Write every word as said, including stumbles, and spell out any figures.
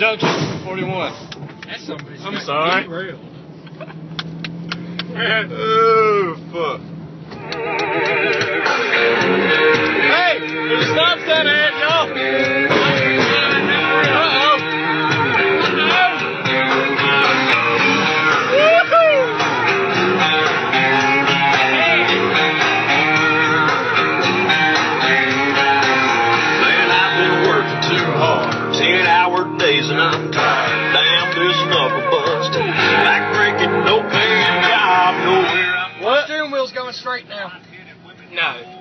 Junction, forty-one. That's somebody's I'm sorry. Real. Oh, fuck. Hey, there's a stop sign ahead, y'all. Uh-oh. Man, I've been working too hard. Ten hour days and I'm tired. Damn, this knuckle busting. Back breaking, no paying job, nowhere I'm. What? Steering wheel's going straight now. No.